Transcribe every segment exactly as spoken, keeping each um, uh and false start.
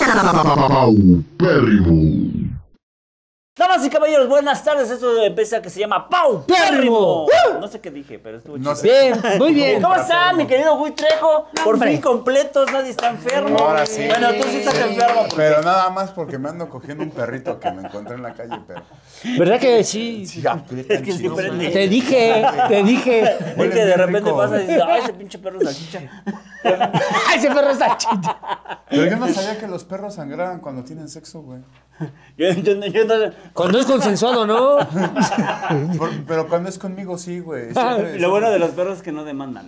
Paupérrimo. Damas y caballeros, buenas tardes. Esto empieza que se llama Paupérrimo. No sé qué dije, pero estuvo No chido. sé. Bien, muy bien. ¿Cómo está, mi querido Gui Trejo? Por hombre. fin completos, nadie está enfermo. Ahora sí. Bueno, tú sí estás enfermo. porque- Pero nada más porque me ando cogiendo un perrito que me encontré en la calle, pero... ¿Verdad que sí? Sí, ya, qué Es tan que sí chido. prende. Te dije, te dije. Es Huele que de bien repente rico. pasa y dices, ay, ese pinche perro salchicha. Ay, ese perro está chido. Pero yo no sabía que los perros sangraban cuando tienen sexo, güey. Yo, yo, yo, yo no- Cuando es consensuado, ¿no? Por- Pero cuando es conmigo, sí, güey. Siempre- Lo bueno de los perros es que no demandan.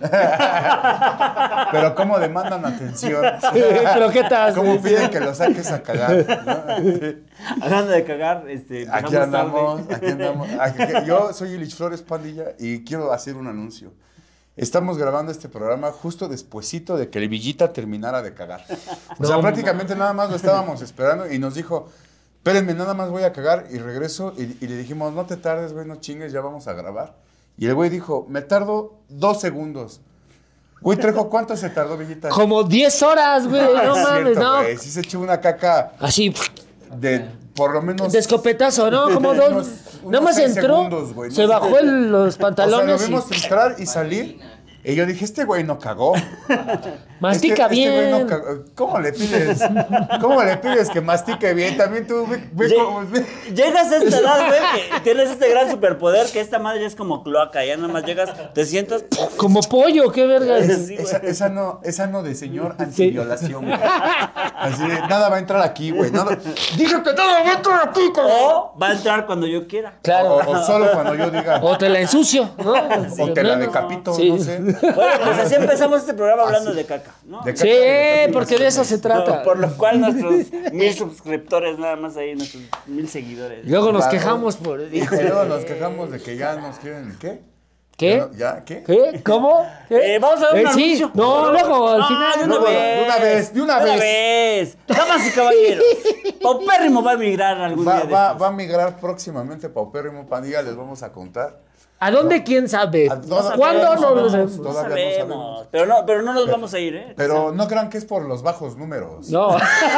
Pero cómo demandan atención. Croquetas. ¿Cómo piden que lo saques a cagar? ¿no? Hablando de cagar, este, Aquí empezamos andamos, tarde. aquí andamos. Aquí- yo soy Ilich Flores Pandilla y quiero hacer un anuncio. Estamos grabando este programa justo despuesito de que el Villita terminara de cagar. O sea, No, prácticamente nada más lo estábamos esperando y nos dijo, espérenme, nada más voy a cagar y regreso. Y, y le dijimos, no te tardes, güey, no chingues, ya vamos a grabar. Y el güey dijo, me tardo dos segundos. Güey, Trejo, ¿cuánto se tardó, Villita? Como diez horas, güey. Ah, No es mames, cierto, no. güey, sí se echó una caca Así, de por lo menos... de escopetazo, ¿no? Como Unos- dos. unos Nada más seis entró, segundos, güey, ¿no? se bajó el- los O sea, pantalones lo vimos entrar y salir. Y yo dije, este güey no cagó. y mastica Este- este güey bien. no cagó. ¿Cómo le pides? ¿Cómo le pides que mastique bien? También tú, ve, ve Lle- cómo- ve. Llegas a esta edad, güey, que tienes este gran superpoder que esta madre ya es como cloaca. Ya nada más llegas, te sientas. Como pollo, qué verga. Sí, Esa, güey. esa no, esa no de señor antiviolación, güey. Así de, nada va a entrar aquí, güey. Nada... Dije que nada va a entrar aquí, cabrón. O va a entrar cuando yo quiera. Claro. O, o solo cuando yo diga. O te la ensucio, ¿no? O te la No, no. Oh, decapito, Sí. no sé. Bueno, pues así empezamos este programa hablando Así. de caca, ¿no? De caca Sí, y de porque de eso se trata. Por lo cual nuestros mil suscriptores, nada más ahí, nuestros mil seguidores. Y luego nos Claro. quejamos por. Y luego nos quejamos de que ya nos quieren, ¿qué? ¿Qué? Ya, no- ¿Ya? ¿Qué? ¿Qué? ¿Cómo? ¿Qué? Eh, vamos a ver un Eh, sí. anuncio. No, luego, al No, final. de una No, vez. de una vez, de una De vez. vez. Damas y caballeros, Paupérrimo va a migrar algún Va, día de va, estos. va a migrar próximamente Paupérrimo Pandilla, les vamos a contar. ¿A dónde quién sabe? A- no ¿Cuándo? sabemos, No lo no sabemos. sabemos. No Todavía no sabemos, sabemos. pero no, pero no nos vamos a ir, ¿eh? Pero no crean que es por los bajos números. No.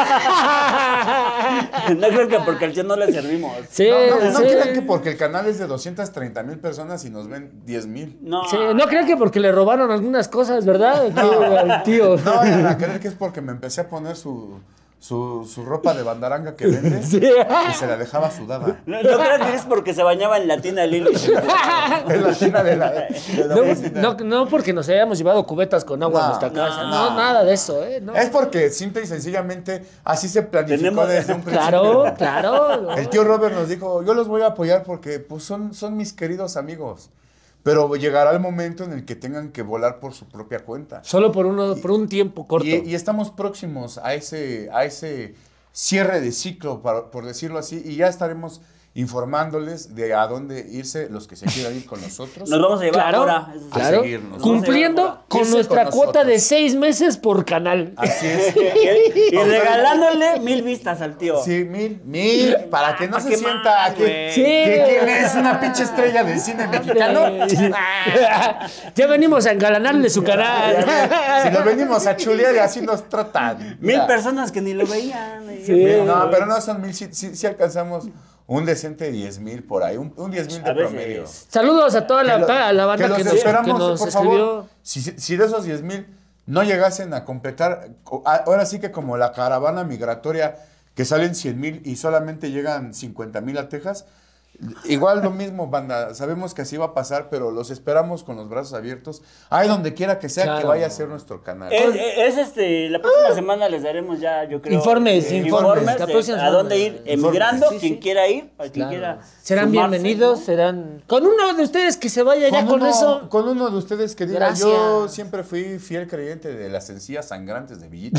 No creo que porque al tío no le servimos. Sí, No, no, no sí. crean que porque el canal es de doscientas treinta mil personas y nos ven diez mil. No. Sí, no crean que porque le robaron algunas cosas, ¿verdad? Tío, al tío. No vayan a creer que es porque me empecé a poner su, su, su ropa de bandaranga que vende Sí. y se la dejaba sudada. No, no creo que es porque se bañaba en la tina Lili. Es la tina de la, de la vecina. No, no, no porque nos hayamos llevado cubetas con agua No, a nuestra casa. No, no. nada de eso, ¿eh? No. Es porque simple y sencillamente así se planificó Tenemos- desde un principio. Claro, claro. El tío Robert nos dijo, yo los voy a apoyar porque pues, son, son mis queridos amigos. Pero llegará el momento en el que tengan que volar por su propia cuenta. Solo por, uno, por un tiempo corto. Y, y estamos próximos a ese, a ese cierre de ciclo, para- por decirlo así, y ya estaremos informándoles de a dónde irse los que se quieran ir con nosotros. Nos vamos a llevar Claro, ahora. eso sí. claro. seguirnos. Cumpliendo con Irse nuestra con cuota nosotros. de seis meses por canal. Así es. Y, y regalándole mil vistas al tío. Sí, mil, mil, para que no ¿Para se qué sienta más, que, güey? Sí. que quién es una pinche estrella del cine mexicano. Ya venimos a engalanarle su canal. Si lo venimos a chulear y así nos tratan. Mil Mira. personas que ni lo veían. y- Sí. No, pero no son mil, sí, sí- sí alcanzamos un decente diez mil por ahí, un, un diez mil de A veces. promedio. Saludos a toda la, Que lo- a la banda que que, los nos, esperamos, que nos por escribió. favor. Si, si de esos diez mil no llegasen a completar, co- a- ahora sí que como la caravana migratoria que salen cien mil y solamente llegan cincuenta mil a Texas, igual lo mismo, banda. Sabemos que así va a pasar, pero los esperamos con los brazos abiertos. Ahí donde quiera que sea Claro. que vaya a ser nuestro canal. Es, es, este, la próxima semana les daremos ya, yo creo. Informes, eh, informes, la de próxima a semana. dónde ir emigrando, Sí, quien sí. quiera ir, quien Claro. quiera. Serán sumarse, bienvenidos, ¿no? serán. Con uno de ustedes que se vaya ya con uno, eso. con uno de ustedes que diga, Gracias. yo siempre fui fiel creyente de las encías sangrantes de Villita.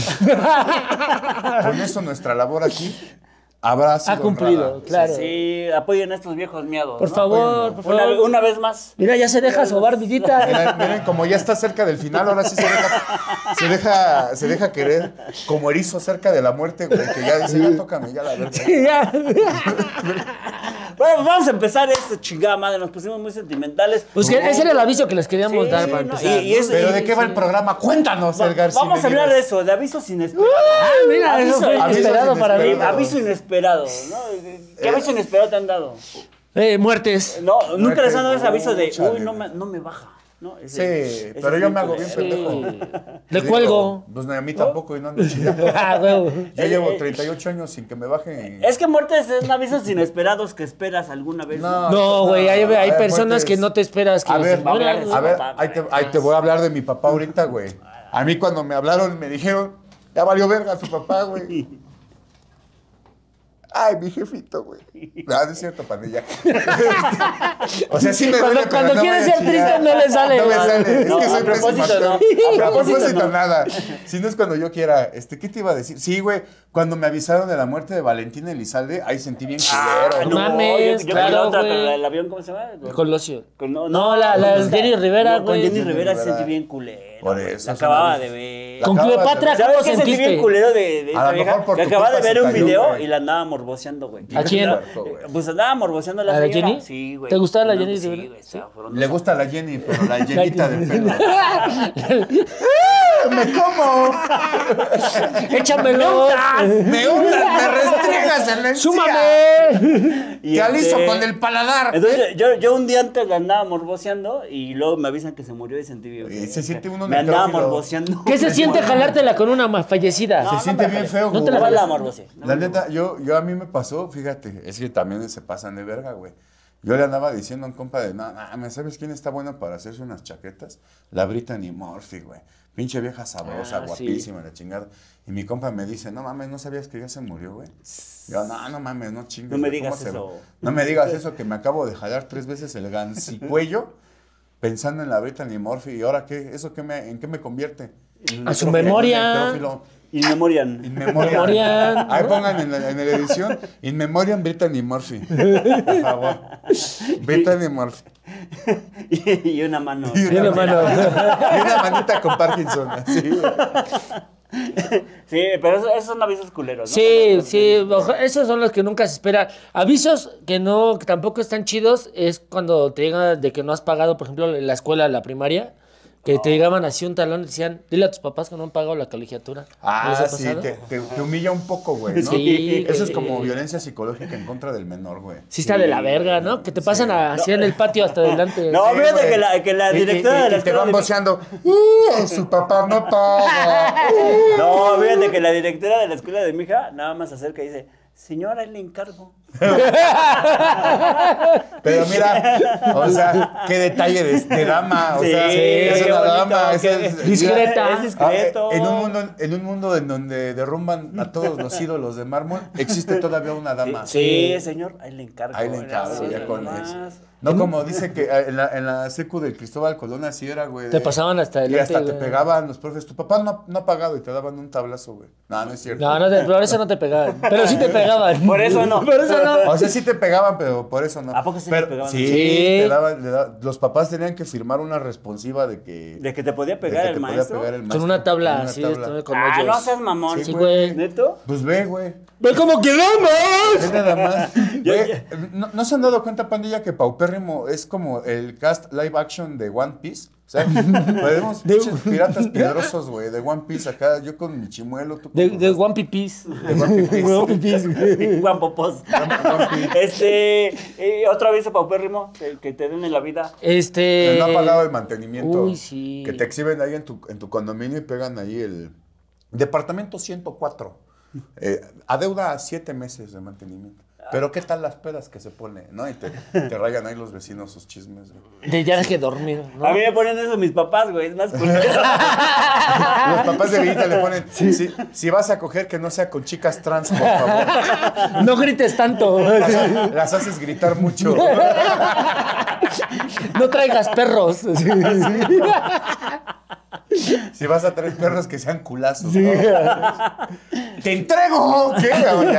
Con eso nuestra labor aquí habrá sido Ha cumplido, honrada. claro. Sí, apoyen a estos viejos miados. Por ¿no? favor, por Una, favor. una vez más. Mira, ya se deja sobar, Villita. Miren, miren, como ya está cerca del final, ahora sí se deja, se deja, se deja querer como erizo cerca de la muerte, güey, que ya dice, ya tócame, ya la verdad. Ya. Bueno, pues vamos a empezar esta chingada madre. Nos pusimos muy sentimentales. Pues que ese era el aviso que les queríamos Sí, dar sí, para no, empezar. y- y es- Pero y- ¿de qué va sí. el programa? Cuéntanos, Va- Edgar. vamos a hablar de eso, de avisos inesperados. Ah, mira, eso fue Aviso- inesperado avisos para mí. inesperados. Aviso inesperado, ¿no? ¿Qué aviso inesperado te han dado? Eh, muertes. No, nunca les han dado ese Uh, aviso de, chale. uy, no me, no me baja. ¿no? Sí, Ese- ese pero es yo bien me hago bien culero. pendejo. Le Digo, cuelgo. Pues ni a mí tampoco y no ando chingando. Ah, huevo. Yo llevo treinta y ocho años sin que me bajen. Es que muertes son avisos inesperados que esperas alguna vez. No. No, güey, hay, hay a ver, personas muertes. que no te esperas que A ver, se mueran, a güey. A ver, papá, ahí te, ahí te voy a hablar de mi papá ahorita, güey. A mí cuando me hablaron me dijeron, ya valió verga tu papá, güey. Ay, mi jefito, güey. No, no es cierto, pandilla. O sea, sí me Cuando- duele, pero cuando no quiere me ser chilla. triste, no le sale, No me güey. sale. Es No, que a soy pésimo propósito, actor. no. A A propósito, propósito, no. nada. Si no es cuando yo quiera. Este, ¿qué te iba a decir? Sí, güey. Cuando me avisaron de la muerte de Valentín Elizalde, ahí sentí bien Ah, culero. no mames, yo, yo claro, con la otra, güey. con la- el avión, ¿cómo se llama? Colosio. Con- no, No, la- la con- Jenny Rivera, no, güey. Con Jenny Jenny Rivera Rivera. sentí bien culero. Por güey. eso La es acababa una de vez. ver. La Con acababas de Cleopatra, ver. ¿cómo ¿Sabes qué sentí sentiste? bien culero de, de A esa lo vieja? mejor por Que tu acababa de culpa ver se un cayó, video güey. y la andaba morboseando, güey. ¿A quién? Pues andaba morboseando a la ¿A la señora. Jenny? Sí, güey. ¿Te gustaba la No, Jenny sí, Rivera? güey, Sí. estaba frondosa. Le gusta la Jenny, pero la llenita de pelo. ¡Me como! ¡Échamelo! ¡Me hundas! ¡Me restregas en la encía! ¡Súmame! Y ¡Te aliso este- con el paladar! Entonces, yo, yo un día antes la andaba morboseando y luego me avisan que se murió y sentí bien. Y se siente uno Me andaba necrófilo. morboseando. ¿Qué se siente jalártela con una más fallecida? No, Se no siente me bien jale. feo, No te güey. la No la jales. morbosé. No La me neta, yo, yo a mí me pasó, fíjate, es que también se pasan de verga, güey. Yo le andaba diciendo a un compa de, no, no, ¿sabes quién está buena para hacerse unas chaquetas? La Brittany Murphy, güey. Pinche vieja sabrosa, Ah, guapísima, la chingada. Y mi compa me dice, no mames, ¿no sabías que ya se murió, güey? Yo, no, no mames, no chingues. No me güey, ¿cómo digas se eso. va? No me digas eso, que me acabo de jalar tres veces el gancicuello pensando en la Brittany Murphy. ¿Y ahora qué? ¿Eso qué me, en qué me convierte? A su memoria. Necrófilo. In memoriam. In memoriam. Memoriam. Ahí pongan en la, en la edición In memoriam Brittany Murphy. Por favor. Brittany Murphy. y, y una mano. Y Tiene mano. Y una manita con Parkinson. Así. Sí, pero esos, esos son avisos culeros, ¿no? Sí, Como- sí, ojo, esos son los que nunca se espera. Avisos que no, que tampoco están chidos, es cuando te llegan de que no has pagado, por ejemplo, en la escuela, la primaria, que te llegaban así un talón y decían, dile a tus papás que no han pagado la colegiatura. ¿No les Ah, ha sí, pasado? te, te- te humilla un poco, güey, ¿no? Sí, Eso es güey. como violencia psicológica en contra del menor, güey. Sí está de la verga, ¿no? Que te pasan a- así en el patio hasta adelante. No, Sí, fíjate güey. que la, que la Y- y- directora y- de la y te escuela van de mi- voceando. "Uh, su papá no paga. No, fíjate que la directora de la escuela de mi hija nada más se acerca y dice, señora, ahí le encargo. Pero mira, o sea, qué detalle de, de dama. O Sí, sea, es qué una bonito, dama. es- qué- es- discreta. Es discreto. Ah, en, un mundo, en un mundo en donde derrumban a todos los ídolos de mármol, existe todavía una dama. Sí, señor, ahí le encargo. Ahí le encargo, Sí, ya con nomás. eso. No como dice que eh, en la, en la secu del Cristóbal Colón así era, güey. Te de- pasaban hasta Y adelante, hasta te güey. pegaban los profes. Tu papá no, no ha pagado y te daban un tablazo, güey. No, no es cierto. No, no te, por eso no te pegaban. Pero sí te pegaban. Por eso no. Por eso no. O sea, sí te pegaban, pero por eso no. ¿A poco sí Pero- te pegaban? Sí, Sí. te daban- le da- los papás tenían que firmar una responsiva de que... De que te podía de pegar que el te podía maestro. pegar el Con maestro. una tabla Con una así, tabla. esto, con Ah, hoyos. no seas mamón. Sí, güey. ¿Neto? Pues ve, güey. ¡Ve cómo quedamos! Ve nada más. Ya, Güey, ya. ¿no, ¿no se han dado cuenta, pandilla, que Paupérrimo es como el cast live action de One Piece? O sea, podemos pinches piratas piedrosos, güey, de One Piece acá. Yo con mi chimuelo, tú con De, los- de One Pipis. de One Piece. One Pipis, güey. Juan Popos. Este, eh, otro aviso paupérrimo que, que te den en la vida. Este. Que no ha pagado el mantenimiento. Uy, sí. Que te exhiben ahí en tu, en tu condominio y pegan ahí el departamento ciento cuatro. Eh, adeuda a siete meses de mantenimiento. Pero qué tal las pedas que se pone, ¿no? Y te, te rayan ahí los vecinos sus chismes, güey. De ya que dormir, ¿no? A mí me ponen eso mis papás, güey. Es más culero. Los papás de Villita le ponen, si, si vas a coger que no sea con chicas trans, por favor. No grites tanto. Las, las haces gritar mucho. No traigas perros. Sí. Si vas a traer perros que sean culazos, ¿no? ¡Te entrego! ¿Qué? O ya.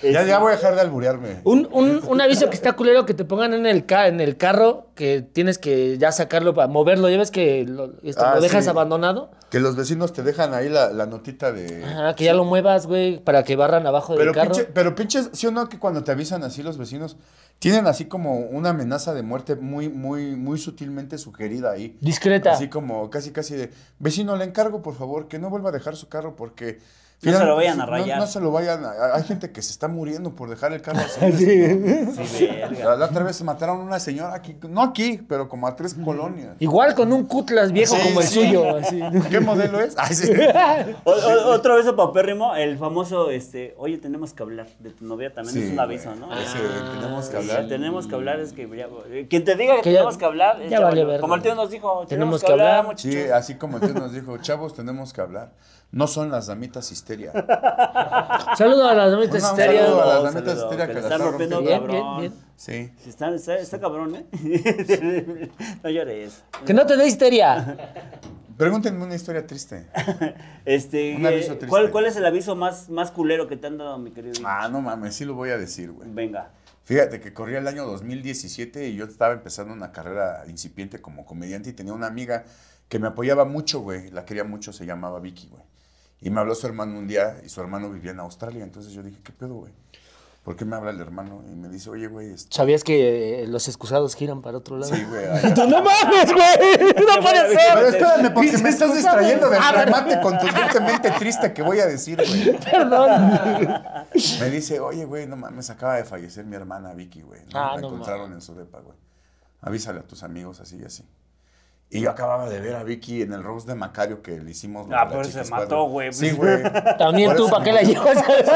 Ya, ya voy a dejar de alburearme. Un, un, un aviso que está culero que te pongan en el, ca en el carro, que tienes que ya sacarlo para moverlo. ¿Ya ves que lo, esto, Ah, lo dejas sí. abandonado? Que los vecinos te dejan ahí la, la notita de... Ajá, que ya lo muevas, güey, para que barran abajo Pero, del carro. pinche, pero pinches, ¿sí o no que cuando te avisan así los vecinos, tienen así como una amenaza de muerte muy, muy, muy sutilmente sugerida ahí? Discreta. Así como casi, casi de, vecino, le encargo, por favor, que no vuelva a dejar su carro porque... No se lo finalmente, vayan a no- rayar. No, se lo vayan a... Hay gente que se está muriendo por dejar el carro así. ¿no? Sí, verga. La, la otra vez mataron a una señora aquí, no aquí, pero como a tres colonias. Igual con un cutlas viejo Sí, como el sí. suyo. Así. ¿Qué modelo es? Ay, sí. O- o- otro beso paupérrimo, el famoso, este, oye, tenemos que hablar de tu novia, también Sí, es un aviso, güey. ¿no? Ese, tenemos que Sí, hablar. tenemos que hablar, es que ya, eh, quien te diga que, Que ya- tenemos que hablar, es ya ya vale valió. verga. Como el tío nos dijo, tenemos, Tenemos que, que hablar, hablar. muchachos. Sí, así como el tío nos dijo, chavos, tenemos que hablar. No son las damitas histeria. Saludo a las damitas Un histerias. saludo a las Saludos, damitas saludos, histerias que que la la están están rompiendo, rompiendo. Bien, cabrón. bien, bien. Sí. Sí, Está, está, está cabrón, ¿eh? No llores. Que no te dé histeria. Pregúntenme una historia triste. Este, Un aviso eh, triste. ¿cuál, ¿Cuál es el aviso más, más culero que te han dado, mi querido? Ah, no mames, sí lo voy a decir, güey. Venga. Fíjate que corría el año dos mil diecisiete y yo estaba empezando una carrera incipiente como comediante y tenía una amiga que me apoyaba mucho, güey. La quería mucho, se llamaba Vicky, güey. Y me habló su hermano un día y su hermano vivía en Australia. Entonces yo dije, ¿qué pedo, güey? ¿Por qué me habla el hermano? Y me dice, oye, güey, este... ¿Sabías que eh, los excusados giran para otro lado? Sí, güey. ahí- ¡Tú no mames, güey! ¡No puede Pero ser! espérame, porque me estás distrayendo del A ver. remate contundentemente triste que voy a decir, güey. Perdón. Me dice, oye, güey, no mames, acaba de fallecer mi hermana Vicky, güey. ¿no? Ah, La no encontraron en su depa, güey. Avísale a tus amigos así y así. Y yo acababa de ver a Vicky en el roast de Macario que le hicimos. Ah, la pero Chica se Escuadra. mató, güey. Sí, güey. También Por tú, eso ¿para qué me- la llevas?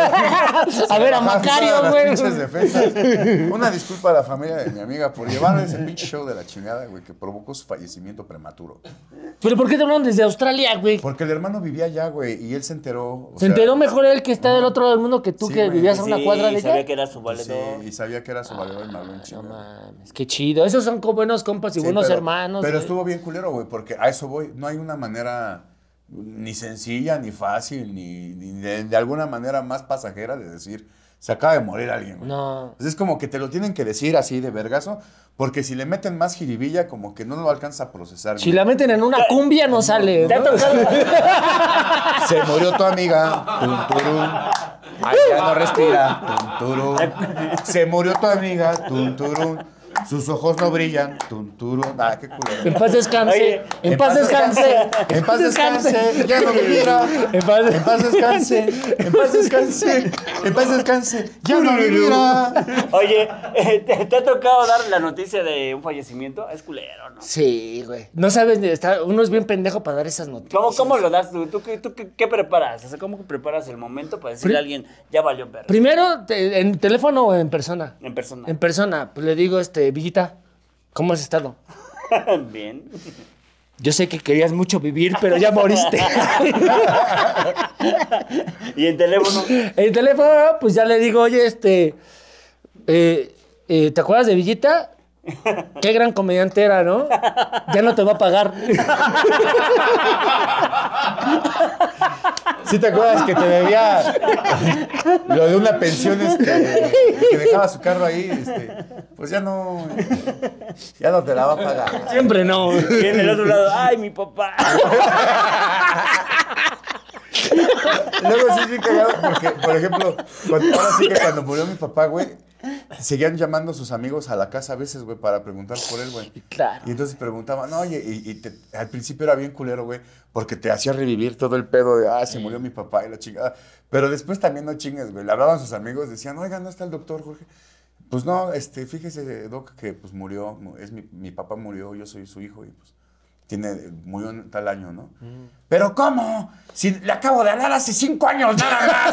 A ver, a Bajaste Macario, todas las güey. pinches defensas. Una disculpa a la familia de mi amiga por llevar ese pinche show de la chingada, güey, que provocó su fallecimiento prematuro. ¿Pero por qué te hablan desde Australia, güey? Porque el hermano vivía allá, güey, y él se enteró. o Se sea, enteró mejor él que está del otro lado del mundo que tú Sí, que güey. vivías a Sí, una cuadra de sabía ella. que era su Sí, valedor. y sabía que era su valedor y me habló un No chingo. mames, qué chido. Esos son como buenos compas y Sí, buenos pero- hermanos. Pero güey. estuvo bien culero, güey, porque a eso voy. No hay una manera ni sencilla, ni fácil, ni, ni de, de alguna manera más pasajera de decir, se acaba de morir alguien, güey. No. Pues es como que te lo tienen que decir así de vergazo, porque si le meten más jiribilla, como que no lo alcanza a procesar. Si güey. la meten en una cumbia no sale. ¿Te ha ¿no? tocado? Se murió tu amiga, tum, turún. Ay, ya no respira, tum, turún. Se murió tu amiga, tum, turún. Sus ojos no brillan, tum, turún. Ah, qué culero. En paz descanse. Oye, en, paz descanse. En paz descanse. Ya no vivirá. En paz, En paz descanse. En paz descanse. En paz descanse. Ya no vivirá. Oye, eh, ¿te, te ha tocado dar la noticia de un fallecimiento? Es culero, ¿no? Sí, güey. No sabes, está, uno es bien pendejo para dar esas noticias. ¿Cómo, ¿Cómo lo das tú? ¿Tú, qué, tú qué, qué preparas? O sea, ¿cómo preparas el momento para decirle Pri- a alguien, ya valió perro? Primero, te- ¿en teléfono o en persona? En persona. En persona. Pues le digo, este, Villita, ¿cómo has estado? Bien. Yo sé que querías mucho vivir, pero ya moriste. Y en teléfono. En teléfono, pues ya le digo, oye, este, eh, eh, ¿te acuerdas de Villita? Qué gran comediante era, ¿no? Ya no te va a pagar. ¿Sí te acuerdas que te debía lo de una pensión, este, que dejaba su carro ahí? Este, pues ya no, ya no te la va a pagar. Siempre no. Y en el otro lado, ay, mi papá. Luego sí es bien cagado porque, por ejemplo, cuando, ahora sí que cuando murió mi papá, güey, seguían llamando a sus amigos a la casa a veces, güey, para preguntar por él, güey. Claro. Y entonces preguntaban, oye, y, y te- al principio era bien culero, güey, porque te hacía revivir todo el pedo de, ah, se murió mi papá y la chingada. Pero después también no chingues, güey. Le hablaban sus amigos, decían, oiga, ¿no está el doctor Jorge? Pues no, este, fíjese, Doc, que pues murió, mu- es mi, mi papá murió, yo soy su hijo y pues tiene, murió en tal año, ¿no? ¿Pero cómo? Si le acabo de hablar hace cinco años, nada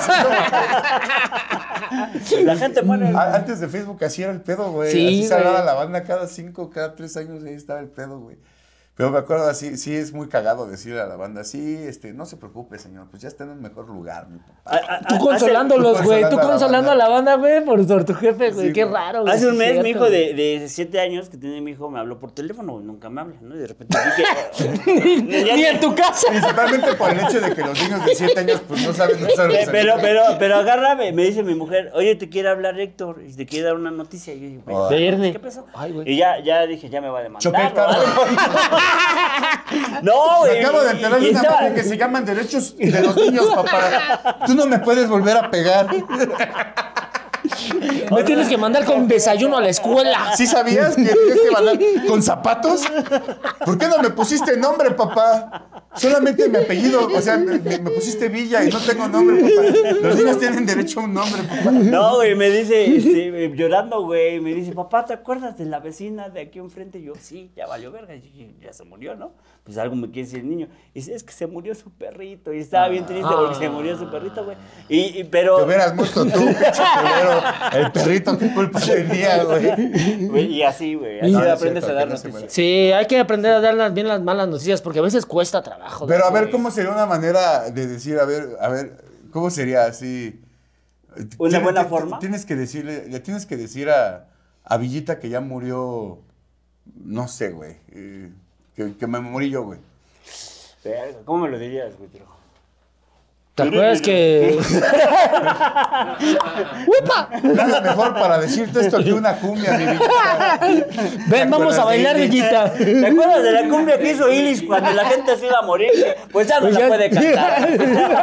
más. La gente muere. A- Antes de Facebook así era el pedo, güey. Sí, así se güey. hablaba la banda cada cinco, cada tres años, ahí estaba el pedo, güey. Pero me acuerdo así, sí es muy cagado decirle a la banda, sí, este, no se preocupe, señor, pues ya está en un mejor lugar, mi papá. A- a- Tú hace- consolándolos, güey. Tú consolando a la consolando a la banda, güey, por, por tu jefe, güey. Sí, Qué güey. raro, güey. Hace un sí, mes cierto, mi hijo güey. de, de siete años que tiene mi hijo me habló por teléfono, güey, nunca me habla, ¿no? Y de repente vi que... Ni en tu casa. Principalmente por el hecho de que los niños de siete años pues no saben usar los Pe- Pero, celulares. pero, pero agarra, me me dice mi mujer, oye, te quiere hablar Héctor, y te quiere dar una noticia. Y yo digo, Oh. "Güey, Verde. ¿qué pasó?" Ay, güey. Y ya, ya dije, ya me va a demandar. Choqué el ¿no? carro. No, Me güey. acabo de enterar de y una estaba- madre que se llaman derechos de los niños, papá. Tú no me puedes volver a pegar. Me tienes que mandar con desayuno a la escuela. ¿Sí sabías que tienes que mandar con zapatos? ¿Por qué no me pusiste nombre, papá? Solamente mi apellido, o sea, me, me pusiste Villa y no tengo nombre, papá. Los niños tienen derecho a un nombre, papá. No, güey, me dice, este, eh, llorando, güey, me dice, papá, ¿te acuerdas de la vecina de aquí enfrente? Y yo, sí, ya valió verga, y- y ya se murió, ¿no? Pues algo me quiere decir el niño. Y dice, es que se murió su perrito, y estaba bien triste porque se murió su perrito, güey. Y, y, pero... Te hubieras muerto tú, pinche culero. El perrito, ¿qué culpa tenía, güey? Güey, y así, güey, así No, no es aprendes cierto, a dar que no se noticias. Sí, hay que aprender a dar las- bien las malas noticias porque a veces cuesta trabajo. Pero a güey. ver, ¿cómo sería una manera de decir, a ver, a ver, ¿cómo sería así? ¿Una Tienes- buena te- forma? Tienes que decirle, le tienes que decir a, a Villita que ya murió, no sé, güey, eh, que, que me morí yo, güey. Verga, ¿cómo me lo dirías, güey? Pero- ¿Te acuerdas que.? ¡Upa! Nada mejor para decirte esto que una cumbia, mi Villita. Ven, vamos a acuerdas de bailar, Illich? Villita. ¿Te acuerdas de la cumbia que hizo Illich cuando la gente se iba a morir? Pues ya no Pues la ya- puede cantar.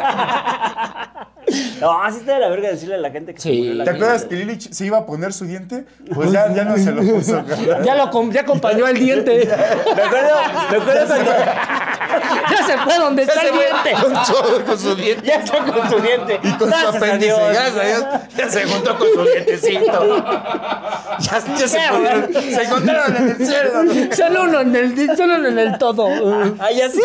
No, así está de la verga decirle a la gente que Sí. se murió la ¿Te gente. acuerdas que Lilich se iba a poner su diente? Pues ya, ya no se lo puso, cabrón. Ya lo com- ya acompañó el diente. Me acuerdo, me acuerdo cuando... Ya se fue donde está el diente. Con su, con su diente. Ya está con su diente. Y con Gracias su a apéndice. Dios. Gracias a Dios. Ya se juntó con su dientecito. Ya, ya se, pudieron- se encontraron en el cielo. ¿no? Solo uno en el, solo uno en el todo. Ay, así.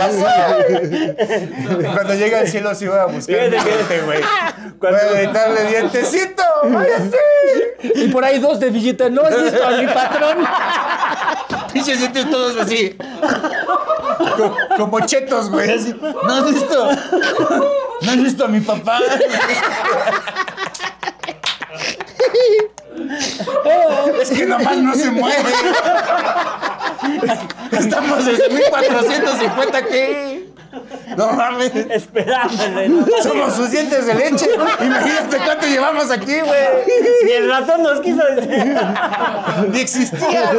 Cuando llega al cielo se iba a buscar Fíjate un que- diente, güey. Cuando- Voy a gritarle dientecito. ¡Ay, así! Y por ahí dos de Villita. ¿No has visto a mi patrón? Pinches dientes todos así. Co- Como chetos, güey. así. ¿No has visto? ¿No has visto a mi papá? Es que nomás no se mueve. Estamos desde mil cuatrocientos cincuenta, ¿qué? No mames. Esperándole. ¿no? Somos sus dientes de leche. Imagínate cuánto llevamos aquí, güey. Y el ratón nos quiso decir. Ni existía.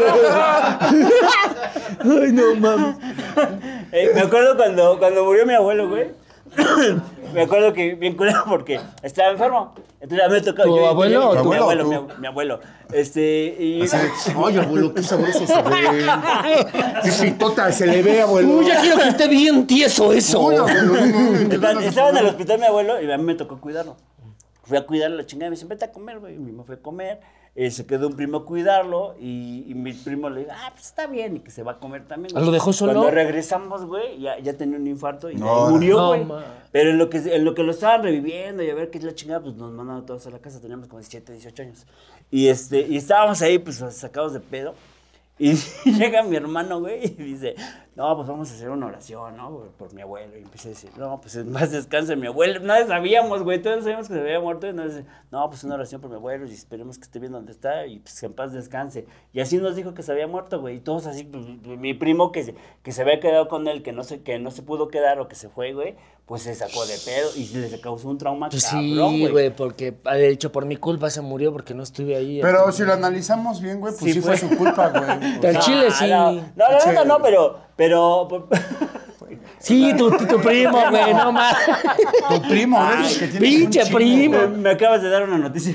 Ay, no mames. Eh, me acuerdo cuando, cuando murió mi abuelo, güey. Me acuerdo que bien culero porque estaba enfermo. Entonces a mí me tocaba. ¿Tu yo- abuelo yo- o mi tu abuelo? abuelo Mi o abuelo, mi, abuelo. Este, y. Ay, abuelo, qué sabroso se ve. Qué pitota se le ve, abuelo. Uy, ya quiero que esté bien tieso eso. Uy, abuelo, no, no, no, Estaba no, estaba en el hospital mi abuelo y a mí me tocó cuidarlo. Fui a cuidarlo la chingada y me dice, vete a comer, güey. Y me fue a comer. Eh, se quedó un primo a cuidarlo y, y mi primo le dijo, ah, pues está bien y que se va a comer también. güey. ¿Lo dejó solo? Cuando regresamos, güey, ya, ya tenía un infarto y No, ya murió, no, güey. ma. Pero en lo, que, en lo que lo estaban reviviendo y a ver qué es la chingada, pues nos mandaron todos a la casa. Teníamos como diecisiete, dieciocho años. Y, este, y estábamos ahí, pues sacados de pedo. Y llega mi hermano, güey, y dice, no, pues vamos a hacer una oración, ¿no? Por, por mi abuelo. Y empecé a decir, no, pues en más descanse mi abuelo. Nadie sabíamos, güey, todos sabíamos que se había muerto. Y nos dice, no, pues una oración por mi abuelo y esperemos que esté bien donde está y pues que en paz descanse. Y así nos dijo que se había muerto, güey. Y todos así, pues, mi primo que se, que se había quedado con él, que no, se, que no se pudo quedar o que se fue, güey, pues se sacó de pedo y le causó un trauma Pues cabrón, sí, güey. güey, porque de hecho por mi culpa se murió porque no estuve ahí. Pero si lo analizamos bien, güey, pues sí, Sí, fue fue. su culpa, güey. O Del sea, chile sí. No, no, no, no, no, pero, pero, Sí, tu, tu, tu primo, güey, no más. Tu primo, ¿ves? Que tienes pinche un chingo, primo. güey. me acabas de dar una noticia.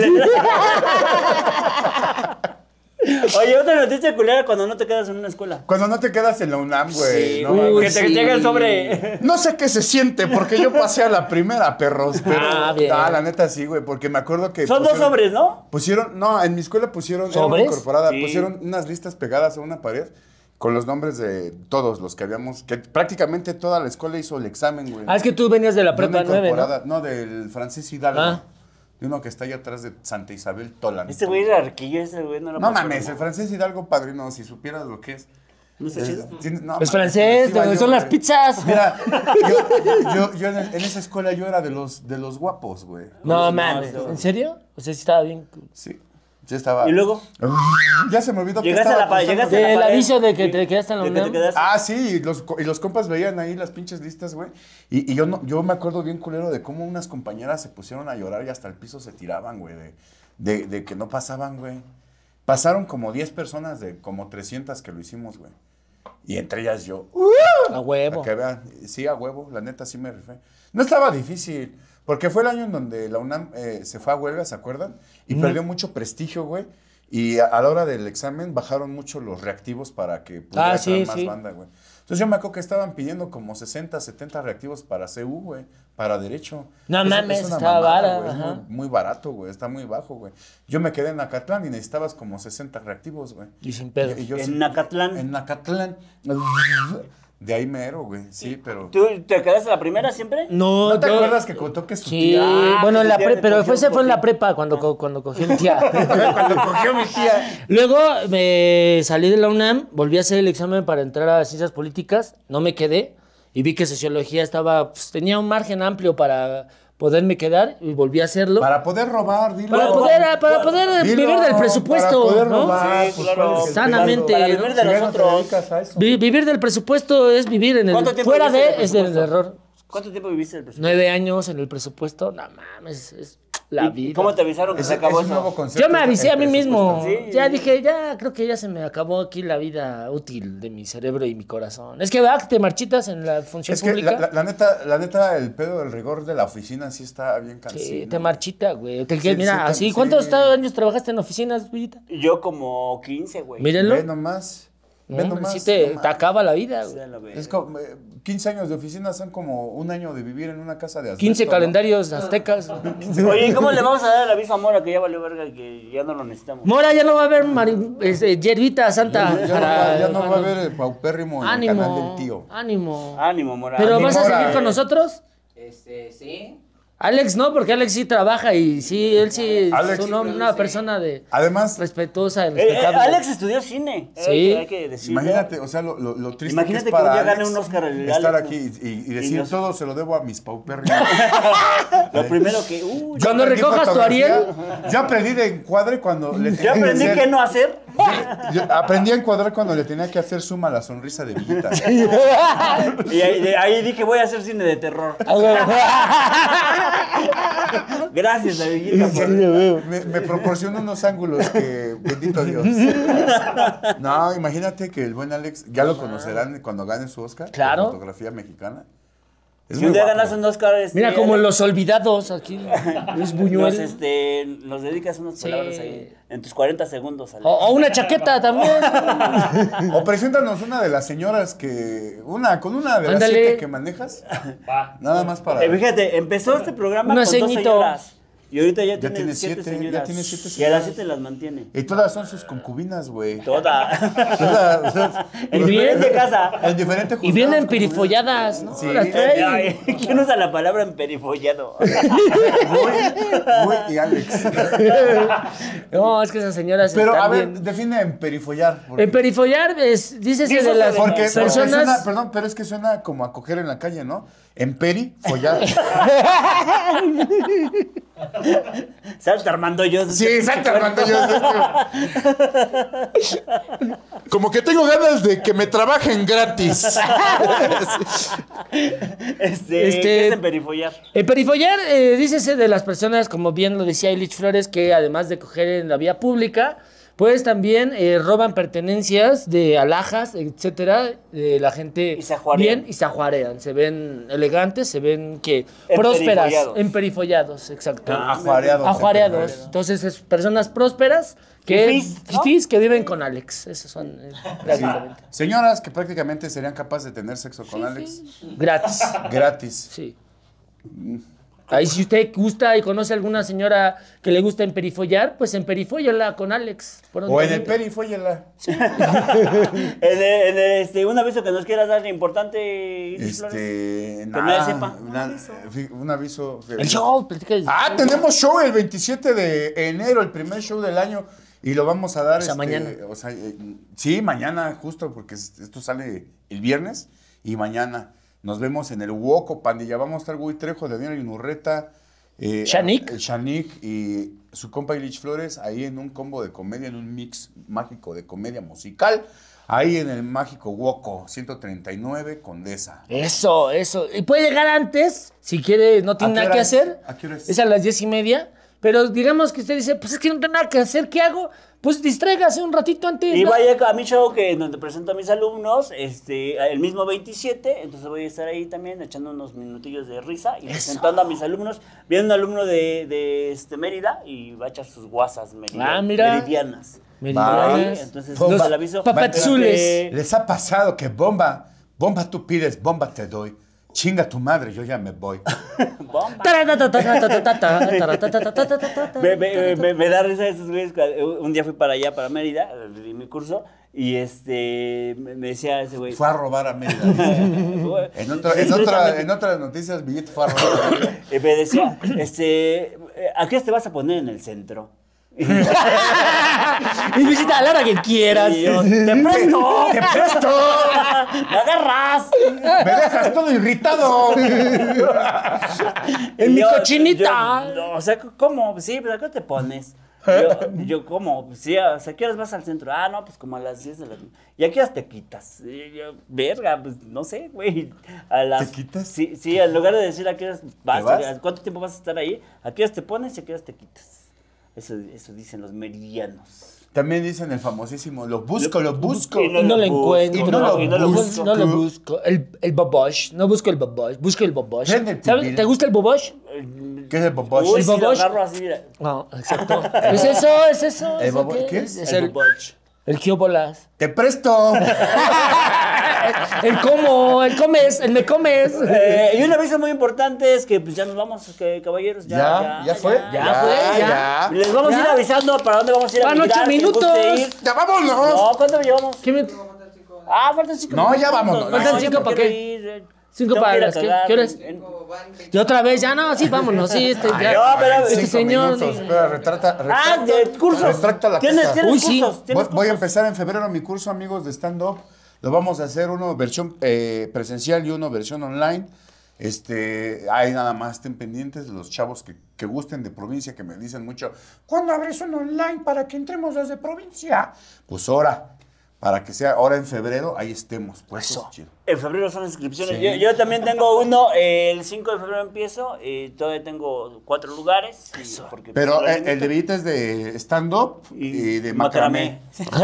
Oye, otra noticia culera cuando no te quedas en una escuela. Cuando no te quedas en la UNAM, güey. Sí, no, güey, mames. que te sí. llega el sobre. No sé qué se siente, porque yo pasé a la primera, perros. Pero, Ah, bien. ah, la neta sí, güey, porque me acuerdo que. Son dos pusieron- sobres, ¿no? Pusieron, no, en mi escuela pusieron, era una ¿Sobres? incorporada, Sí. pusieron unas listas pegadas a una pared con los nombres de todos los que habíamos, que prácticamente toda la escuela hizo el examen, güey. Ah, es que tú venías de la De una prepa nueve, ¿no? incorporada, ¿no? del Francis Hidalgo. Ah. De uno que está allá atrás de Santa Isabel Tolan. Este güey era arquillo, ese güey no lo No pasó, mames, el Francis Hidalgo, padrino, si supieras lo que es. ¿No está chido? Tiene- no, Es man, francés, iba yo, son las güey. pizzas. Mira, yo, yo, yo en, en esa escuela yo era de los, de los guapos, güey. No, No, mames. no. ¿En serio? O sea, sí estaba bien. Sí, yo estaba... Y luego, Ya se me olvidó que llegaste a estaba la pared, contando. llegaste a la Del pared. aviso de que te quedaste en la De que te UNAM. quedaste. Ah, sí, y los, co- y los compas veían ahí las pinches listas, güey. Y, y yo no, yo me acuerdo bien culero de cómo unas compañeras se pusieron a llorar y hasta el piso se tiraban, güey, de, de, de que no pasaban, güey. Pasaron como diez personas de como trescientas que lo hicimos, güey. Y entre ellas yo. A huevo. Para que vean, sí, a huevo, la neta sí me rifé. No estaba difícil, porque fue el año en donde la UNAM eh, se fue a huelga, ¿se acuerdan? Y perdió mucho prestigio, güey. Y a, a la hora del examen bajaron mucho los reactivos para que pudiera Ah, entrar sí, más sí. banda, güey. Entonces yo me acuerdo que estaban pidiendo como sesenta, setenta reactivos para C U, güey, para Derecho. No Es- mames, es una estaba mamada, vara, güey, es ajá. muy, muy barato, güey, está muy bajo, güey. Yo me quedé en Nacatlán y necesitabas como sesenta reactivos, güey. Y sin pedos. Y- y yo En sí- Nacatlán. En Nacatlán. De ahí mero, güey, sí, pero... ¿Tú te quedaste la primera siempre? No, ¿No te yo- acuerdas que contó que su Sí, tía... Ah, bueno, en que la tu tía pre- te pero cogió fue, ese fue en la por ti. prepa cuando, co- cuando cogí mi tía. Cuando cogió mi tía... Luego me salí de la UNAM, volví a hacer el examen para entrar a ciencias políticas, no me quedé y vi que sociología estaba, pues, tenía un margen amplio para poderme quedar y volví a hacerlo. Para, Para poder robar, dilo. poder, para poder Dilo, vivir del presupuesto, para poder ¿no? robar, Sí, pues, claro. ¿cuál es el Sanamente, pedo? Para vivir de Si ya no te nosotros. dedicas a eso. Vi- vivir del presupuesto es vivir en el ¿Cuánto tiempo fuera viviste de del es el presupuesto? error. ¿Cuánto tiempo viviste el presupuesto? Nueve años en el presupuesto, no mames, es la ¿Y vida. ¿Cómo te avisaron que Es, se acabó es un eso? nuevo concepto. Yo me avisé el a mí mismo. presupuesto. Sí. Ya dije, ya creo que ya se me acabó aquí la vida útil de mi cerebro y mi corazón. Es que va, te marchitas en la función Es que pública. la, la- la neta, la neta, el pedo del rigor de la oficina sí está bien cansado. Sí, te marchita, güey. Te- Sí, mira, sí, te- así, sí. ¿cuántos años trabajaste en oficinas, Villita? Yo como quince, güey. Mírenlo. Ve nomás. Ve No, nomás. sí te, no te acaba la vida, Sí, güey. a la verga. Es como, eh, quince años de oficina son como un año de vivir en una casa de asbesto, quince ¿no? calendarios aztecas. Oye, ¿y cómo le vamos a dar el aviso a Mora que ya valió verga y que ya no lo necesitamos? Mora, ya no va a haber mari- este, hierbita santa. Ya, ya no para- va, ya no va a haber el paupérrimo en el canal del Ánimo, tío. ánimo. Ánimo, Mora. ¿Pero ánimo. vas a Mora, seguir con eh. nosotros? Este, sí. Alex no, porque Alex sí trabaja y sí, él sí Alex es un hom- una persona de Además, respetuosa, Eh, eh, respetable. Alex estudió cine. Sí. Hay que, hay que decirlo. imagínate, o sea, lo, lo, lo triste Imagínate que que es para un día gane Alex un Oscar el estar Alex, aquí ¿no? y, y Y decir nos- todo se lo debo a mis paupérrimos. Lo primero que. Uh, Yo Cuando aprendí recojas tu fotografía, Ariel. Yo aprendí de encuadre cuando le yo tenía que aprendí hacer- qué no hacer. Yo aprendí a encuadrar cuando le tenía que hacer suma a la sonrisa de Villita. Y ahí, de- ahí dije, voy a hacer cine de terror. Gracias, Davidita. por- Me, me proporcionó unos ángulos que, bendito Dios. No, imagínate que el buen Alex, ya lo conocerán cuando gane su Oscar. Claro. Por fotografía mexicana. Es Si muy un día guapo. ganas un Oscar. Este, Mira, como Alex, los olvidados aquí. Luis Buñuel. Nos, este, nos dedicas unas Sí. palabras ahí. En tus cuarenta segundos, Alex. O, o una chaqueta también. O preséntanos una de las señoras que. Una, con una de las Ándale. siete que manejas. Nada más para. Eh, fíjate, empezó este programa Una con ceñito. dos señoras. Y ahorita ya, Ya tiene, tiene siete, siete, ya señoras. tiene siete Y a las señoras. siete las mantiene. Y todas son sus concubinas, güey. Todas. Todas- En bien. diferente casa. En diferentes Y vienen juzgados, pirifolladas, ¿no? Sí. Las trae. Ay, ¿quién usa la palabra emperifollado? Muy y Alex. No, es que esas señoras Pero están a ver, bien. define emperifollar. porque- Emperifollar es, dícese Dícese de las de- Porque, porque personas. suena, perdón, pero es que suena como a coger en la calle, ¿no? Emperi, follar. Salta Armando yo. Sí, exacto, Armando. Yo, como que tengo ganas de que me trabajen gratis. Este, Este- ¿qué es emperifollar? Emperifollar, eh, dícese de las personas, como bien lo decía Illich Flores, que además de coger en la vía pública, pues también eh, roban pertenencias de alhajas, etcétera, de la gente Y se ajuarean. bien y se ajuarean. Se ven elegantes, se ven que prósperas, Emperifollados. emperifollados, exacto. Ajuareados. Ajuareados. Entonces, es personas prósperas que, Fifís, ¿no? fifís que viven con Alex. Esos son eh, prácticamente. Señoras que prácticamente serían capaces de tener sexo con Alex Gratis. gratis. Sí. Ahí si usted gusta y conoce a alguna señora que le gusta emperifollar, pues emperifóllala con Alex. O en el peri, fóyela. En, el- en el, este, un aviso que nos quieras dar importante, Isis Flores. Este. Que nada, nadie sepa. na- fi- un aviso. El show, platica el Ah, show. tenemos show el veintisiete de enero, el primer show del año. Y lo vamos a dar. O sea, este, mañana. O sea, eh, sí, mañana, justo, porque esto sale el viernes. Y mañana nos vemos en el Woco, pandilla. Vamos a estar Gui Trejo, Daniel Inurreta. Eh, Shanik. eh, Shanik y su compa Ilich Flores ahí en un combo de comedia, en un mix mágico de comedia musical. Ahí en el mágico Woco, ciento treinta y nueve, Condesa. Eso, eso. Y puede llegar antes, si quiere, no tiene ¿A qué nada hora que es? hacer. ¿A qué hora es? Es a las diez y media. Pero digamos que usted dice, pues es que no tengo nada que hacer, ¿qué hago? Pues distráigase un ratito antes. Y ¿no? vaya a mi show, que en donde presento a mis alumnos, este, el mismo veintisiete, entonces voy a estar ahí también echando unos minutillos de risa y presentando a mis alumnos. Viene un alumno de, de este, Mérida y va a echar sus guasas merida- Ah, mira. meridianas. Meridianas. Ahí, entonces, Los les aviso. papazules. Este, ¿Les ha pasado que bomba, bomba tú pides, bomba te doy? Chinga tu madre, yo ya me voy. bomba. Me, me, me, me da risa esos güeyes. cuando- Un día fui para allá, para Mérida, di mi curso, y este, me me decía ese güey. Fue a robar a Mérida. En, otra, en, otra, en otras noticias, Billete fue a robar a Mérida. Y me decía, este, ¿a qué te vas a poner en el centro? Y visita a la hora que quieras. Y yo, ¡te presto! ¡Te presto! ¡Me agarras! ¡Me dejas todo irritado! En mi Y yo- cochinita. yo, no, o sea, ¿cómo? Sí, pero ¿a qué te pones? Yo, yo, ¿cómo? Sí, o sea, ¿a qué horas vas al centro? Ah, no, pues como a las diez de la noche. ¿Y a qué horas te quitas? Y yo, verga, pues no sé, güey. A las, ¿Te quitas? Sí, sí, en lugar de decir a qué horas vas, vas? ¿cuánto tiempo vas a estar ahí? ¿A qué horas te pones y a qué horas te quitas? Eso, eso dicen los meridianos. También dicen el famosísimo, lo busco, lo busco. Y Y no lo encuentro. Y no lo y no lo busco. No lo busco. El, el bobosh. No busco el bobosh. Busco el bobosh. Prende el ¿Sabes? pipil. ¿Te gusta el bobosh? ¿Qué es el bobosh? Uy, El si lo bobosh. agarro así, mira. No, exacto. ¿Es eso? ¿Es eso? ¿El ¿Es bobo- qué qué es? es? Es El el, boboch. el Kiobolas. ¡Te presto! El cómo, el comes, el me comes. Eh, y un aviso muy importante es que pues ya nos vamos, que, caballeros. Ya, ¿Ya? ¿Ya fue? Ya fue, ya. Y les vamos a ir Ya. avisando para dónde vamos a ir a Van migrar, ocho quien minutos. guste ir. ¡Ya vámonos! No, ¿cuánto llevamos? ¿Qué me- Ah, faltan cinco No, minutos. ya vámonos. No, ¿Faltan yo cinco me para quiero qué? ir, eh. Cinco Tengo para que ir a las que- cagar ¿qué horas? en- Y otra vez, ya no, sí, vámonos, sí, este, ya. no, pero- este Cinco señor. minutos. Espera, retrata, retrata. Ah, de cursos. Retracta la ¿Tienes, cosa. tienes Uy, sí. cursos? Voy, ¿Tienes voy a cursos? empezar en febrero mi curso, amigos, de stand-up. Lo vamos a hacer uno versión eh, presencial y uno versión online. Este, ahí nada más estén pendientes de los chavos que, que gusten de provincia, que me dicen mucho, ¿cuándo abres uno online para que entremos desde provincia? Pues ahora, para que sea ahora en febrero, ahí estemos. Pues eso. Chido. En febrero son las inscripciones. Sí. Yo, yo también tengo uno, eh, el cinco de febrero empiezo, y todavía tengo cuatro lugares. y- porque, Pero pues, eh, el de billetes de stand-up y, de macramé.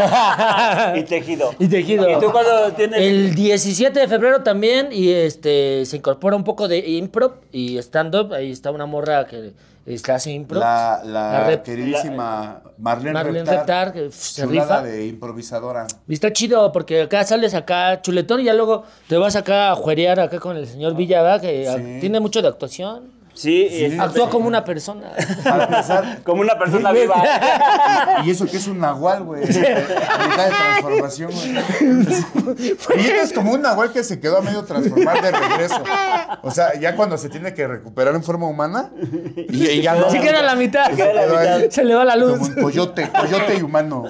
y tejido. Y tejido. ¿Y tú cuándo tienes? El diecisiete de febrero también, y este se incorpora un poco de improv y stand-up. Ahí está una morra que este, hace improv. La, la, rep- queridísima Marlene, Marlene Reptar, Reptar, que, uf, se chulada rifa. de improvisadora. Y está chido porque acá sales acá chuletón y ya luego te vas acá a juerear acá con el señor Villa, ¿verdad? Que ah, Sí. tiene mucho de actuación. Sí, Sí. este, Actúa como una persona. Para empezar, como una persona viva. y eso que es un nahual, güey. A mitad de transformación, güey. Y esto es como un nahual que se quedó a medio transformar de regreso. O sea, ya cuando se tiene que recuperar en forma humana, y, y ya no. Se queda a la mitad. Se queda a la quedó ahí mitad. Se le va la luz. Como un coyote, coyote y humano.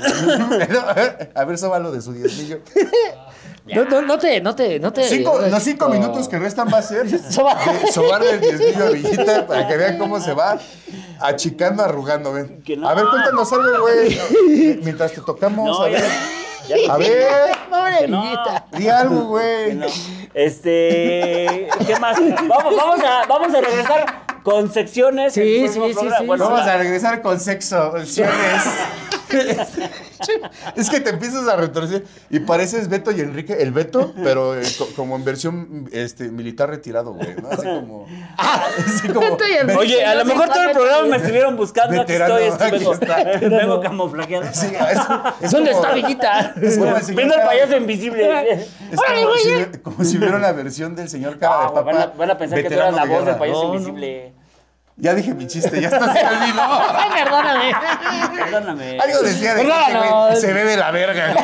A ver, eso va lo de su diezmillo. No, no, no te, no te, no te. Cinco- los cinco minutos que restan va a ser Soba- de sobarle el diezmillo a Villita para que vean cómo se va achicando, arrugando, ven. Que no. A ver, cuéntanos algo, güey. Mientras te tocamos, No, a ver. ya- ya- A ver, Pobre Que no. Villita. di algo, que güey. no. Este, ¿qué más? Vamos, vamos a, vamos a regresar con secciones. Sí, el próximo sí, sí, programa. sí. Bueno, Vamos la- a regresar con sexo, opciones. Es que te empiezas a retorcer y pareces Beto y Enrique, el Beto, pero eh, co- como en versión este, militar retirado, güey, ¿no? Así como... Así como Beto y Enrique. Oye, a lo mejor todo el programa me estuvieron buscando. Aquí Veterano, estoy, este, aquí vengo, está. vengo camuflajeado. Sí, es, es ¿Dónde como- está Villita? Es como el señor Viendo el cara- payaso invisible. Es como, si, vi- como si vieran la versión del señor cara Ah, de papa. van, a, van a pensar que tú eras veterano la de voz del guerra. payaso No, no. invisible. Ya dije mi chiste, ya está, se me olvidó. Ay, perdóname. Perdóname. Algo decía de que Perdón, ese güey no. se ve de la verga,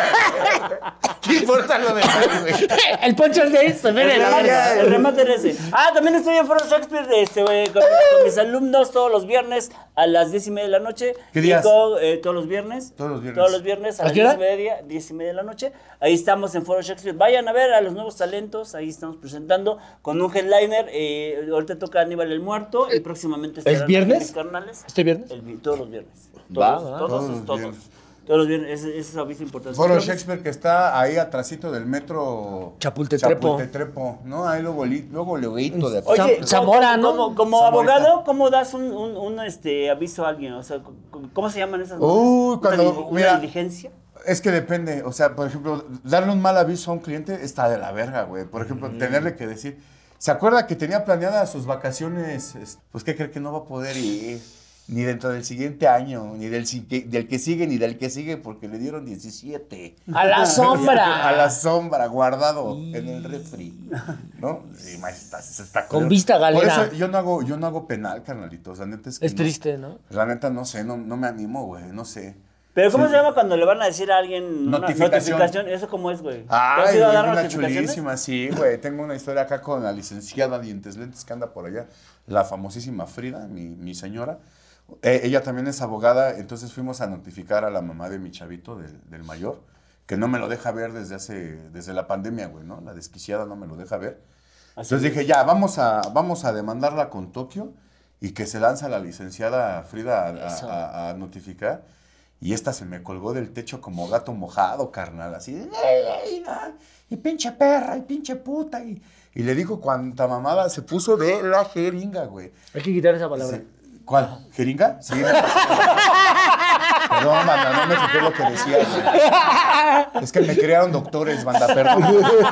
güey. ¿Qué importa lo demás, güey? El Poncho de ahí se ve de El la remate, verga. el remate era ese. Ah, también estoy en Foro Shakespeare este, güey, con, con mis alumnos todos los viernes a las diez y media de la noche. ¿Qué días? Y con, eh, todos los viernes. Todos los viernes. Todos los viernes a ¿A las qué diez hora? y media, diez y media de la noche. Ahí estamos en Foro Shakespeare. Vayan a ver a los nuevos talentos. Ahí estamos presentando con un headliner. Eh, ahorita toca Aníbal el Muerto y próximamente estarán aquí viernes? mis carnales. ¿Este viernes? El vi- todos los viernes. Va, Todos, va. todos, Todos todos, los todos. viernes. Todos los viernes. Ese, ese es aviso importante. Foro Creo que- Shakespeare que está ahí atrásito del metro Chapultetrepo. Chapultetrepo, ¿no? Ahí luego, li- luego leguito de Oye, Zam- como- Zamora, ¿no? Como, como Zamorita. abogado, ¿cómo das un, un, un, este, aviso a alguien? O sea, ¿cómo, cómo se llaman esas Uy, cosas? cuando- ¿Una, dili- una mira. diligencia? Es que depende, o sea, por ejemplo, darle un mal aviso a un cliente está de la verga, güey. Por ejemplo, tenerle que decir, ¿se acuerda que tenía planeadas sus vacaciones? Es- Pues, ¿qué cree que no va a poder ir? Ni dentro del siguiente año, ni del, si- del que sigue, ni del que sigue, porque le dieron diecisiete. A la sombra. A la sombra, guardado en el refri, ¿no? Sí, ma, está, está, está Con culero. vista galera. Por eso yo no hago, yo no hago penal, carnalitos. La neta es que Es no. triste, ¿no? La neta no sé, no, no me animo, güey, no sé. ¿Pero cómo Sí. se llama cuando le van a decir a alguien una Notificación. notificación? ¿Eso cómo es, güey? ¿Tú has Ay, ido a güey, dar una notificaciones? chulísima, sí, güey. Tengo una historia acá con la licenciada Dientes Lentes que anda por allá, la famosísima Frida, mi, mi señora. Eh, ella también es abogada, entonces fuimos a notificar a la mamá de mi chavito, del, del mayor, que no me lo deja ver desde hace, desde la pandemia, güey, ¿no? La desquiciada no me lo deja ver. Así Entonces dije, ya, vamos a, vamos a demandarla con Tokio y que se lanza la licenciada Frida a, Eso. a- a notificar. Y esta se me colgó del techo como gato mojado, carnal, así de, "Ey, ey, ay, y pinche perra, y pinche puta. Y, y le dijo cuánta mamada, se puso de la jeringa, güey. Hay que quitar esa palabra. Sí. ¿Cuál? ¿Jeringa? Sí. no, Perdón, banda, no me fijé lo que decía, güey. Es que me criaron doctores, banda, perdón.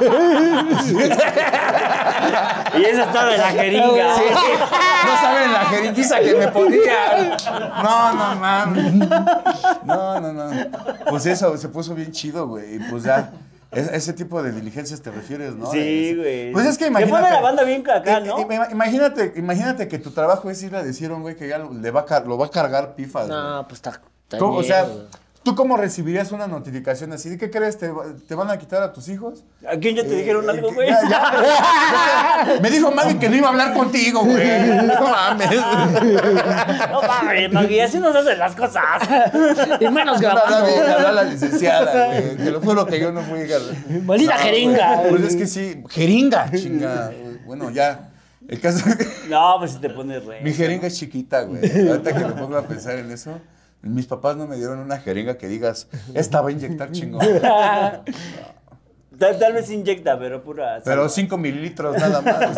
Y eso está de la jeringa. Sí. No saben la jeringuiza que me ponía. No, no, mames. No, no, no. Pues eso, se puso bien chido, güey. Y pues ya, es- ese tipo de diligencias te refieres, ¿no? Sí, Es- güey. Pues es que Se imagínate. pone la banda bien acá, i- ¿no? i- Imagínate, imagínate que tu trabajo es ir a decir a un güey que ya lo, le va a, car- lo va a cargar pifas, güey. No, pues está. está ¿Cómo? O bien, sea, güey. ¿tú cómo recibirías una notificación así? ¿De qué crees? ¿Te, va- te van a quitar a tus hijos? ¿A quién ya te dijeron Eh, algo, que- güey? ya, ya. Me dijo Maggie que no iba a hablar contigo, güey. No mames. No mames, Magui, así no se hacen las cosas. Y menos No me habló grabando. bien, me habló la licenciada, güey. Te lo juro que yo no fui. gar- Maldita No, jeringa. güey. Pues es que sí, jeringa, chinga. Bueno, ya. El caso es que No, pues si te pones re. mi jeringa es chiquita, güey. Ahorita que me pongo a pensar en eso, mis papás no me dieron una jeringa que digas, esta va a inyectar chingón. Tal, tal vez inyecta, pero pura. Pero cinco mililitros nada más.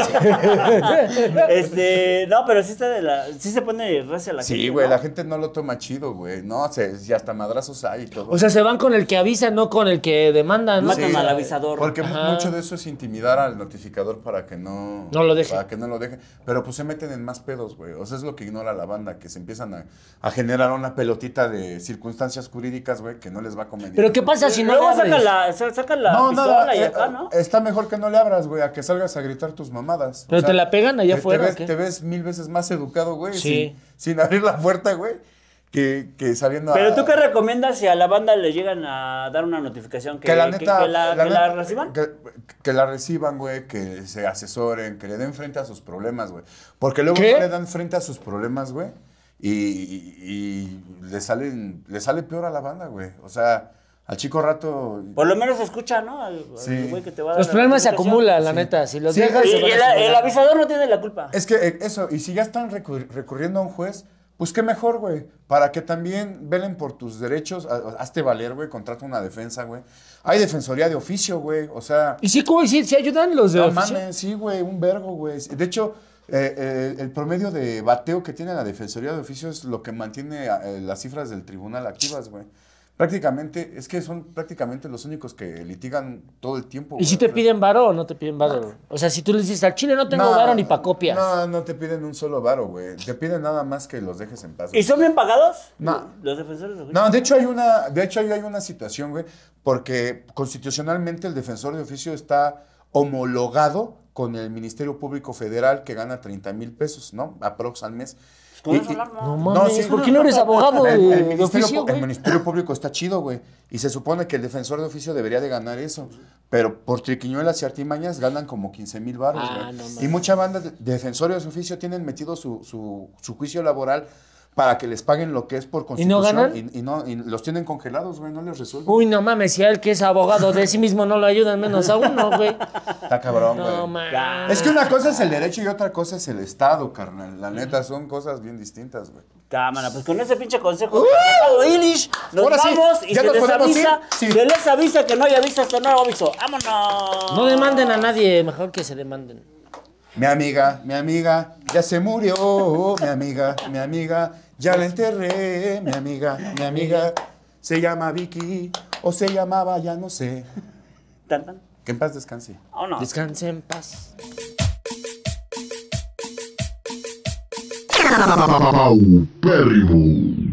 Este, no, pero sí está de la. Sí se pone recia la gente. Sí, güey, ¿no? la gente no lo toma chido, güey. No, se, y hasta madrazos hay y todo. O sea, se van con el que avisa, no con el que demanda, ¿no? Matan al avisador. Porque mu- Ajá. mucho de eso es intimidar al notificador para que no... No lo deje. Para que no lo deje. Pero pues se meten en más pedos, güey. O sea, es lo que ignora la banda, que se empiezan a, a generar una pelotita de circunstancias jurídicas, güey, que no les va a convenir. Pero ¿qué pasa si no Luego le abres? sacan la, sa- sacan la No, pistola nada, y eh, acá, ¿no? está mejor que no le abras, güey, a que salgas a gritar tus mamadas. O ¿Pero te la pegan allá te- afuera Te o ves, qué? te ves mil veces más educado, güey, Sí. sin, sin abrir la puerta, güey, que, que saliendo Pero a... tú qué recomiendas si a la banda le llegan a dar una notificación que, Que la que- neta... que la, que la neta- reciban? Que, que la reciban, güey, que se asesoren, que le den frente a sus problemas, güey. Porque luego ¿Qué? no le dan frente a sus problemas, güey. Y, y- y le, salen, le sale peor a la banda, güey. O sea, al chico rato... Por lo menos escucha, ¿no? Al, al Sí. güey que te va a dar Los la problemas se notificación. acumulan, la Sí. neta. Si los Sí, dejas, Y, se y van a el, el acumular. avisador no tiene la culpa. Es que eh, eso, y si ya están recur- recurriendo a un juez, pues qué mejor, güey. Para que también velen por tus derechos, ha- hazte valer, güey, contrata una defensa, güey. Hay defensoría de oficio, güey. O sea... ¿Y sí, cómo? ¿Sí, sí ayudan los de No oficio? mames, sí, güey, un vergo, güey. De hecho, eh, eh, el promedio de bateo que tiene la Defensoría de Oficio es lo que mantiene eh, las cifras del tribunal activas, güey. Prácticamente, es que son prácticamente los únicos que litigan todo el tiempo. ¿Y si güey. te piden varo o no te piden varo? O sea, si tú le dices al chile no tengo No, varo ni pa' copias. No, no te piden un solo varo, güey. Te piden nada más que los dejes en paz. ¿Y güey. son bien pagados? No. Los defensores de No, de hecho hay una, de hecho ahí hay una situación, güey, porque constitucionalmente el defensor de oficio está homologado con el Ministerio Público Federal que gana treinta mil pesos, ¿no? Aprox al mes. Con Y- eso y- hablar, no. No mames, sí. ¿por qué no eres abogado de, el, el de ministerio, oficio, pu- el güey? Ministerio Público está chido, güey. Y se supone que el defensor de oficio debería de ganar eso. Pero por triquiñuelas y artimañas ganan como quince mil baros, Ah, güey. no mames. Y mucha banda de defensores de oficio tienen metido su, su, su juicio laboral para que les paguen lo que es por ¿Y no constitución. ganan? Y, y no, y los tienen congelados, güey, no les resuelven. Uy, no mames, si a él que es abogado de sí mismo no lo ayudan, menos a uno, güey. Está cabrón, güey. No mames. Es que una cosa es el derecho y otra cosa es el Estado, carnal. La neta, son cosas bien distintas, güey. Cámara, pues con ese pinche consejo de Ilish, nos Ahora sí, vamos y ¿ya se nos les podemos avisa, ir? Sí. se les avisa que no hay aviso hasta nuevo aviso. ¡Vámonos! No demanden a nadie, mejor que se demanden. Mi amiga, mi amiga, ya se murió. Mi amiga, mi amiga, ya la enterré. Mi amiga, mi amiga, se llama Vicky o se llamaba, ya no sé. Tan, tan. Que en paz descanse. Vámonos. Descanse en paz. Paupérrimo.